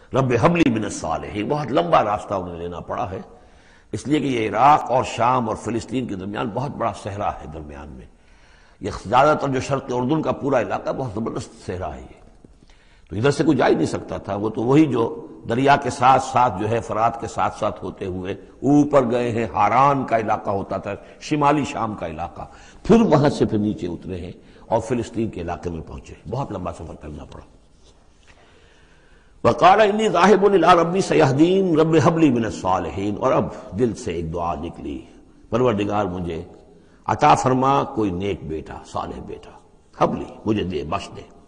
रब humbly minus सालिहीन, बहुत लंबा रास्ता उन्हें लेना पड़ा है, इसलिए कि ये इराक और शाम और फिलिस्तीन के दरमियान बहुत बड़ा सहरा है। दरमियान में ये ज्यादातर जो शर्क़ उर्दून का पूरा इलाका बहुत जबरदस्त सहरा है ये, तो इधर से कोई जा ही नहीं सकता था। वो तो वही जो दरिया के साथ साथ जो है फरात के साथ साथ होते हुए ऊपर गए हैं, हारान का इलाका होता था, शिमाली शाम का इलाका, फिर वहां से फिर नीचे उतरे हैं और फिलिस्तीन के इलाके में पहुंचे। बहुत लंबा सफर करना पड़ा। वक़ाल इन्नी ज़ाहिबुन इला रब्बी सयहदीन रब्बि हबली मिनस सालिहीन, और अब दिल से एक दुआ निकली, परवरदिगार मुझे अता फरमा कोई नेक बेटा, सालेह बेटा, हबली मुझे दे, बख्श दे।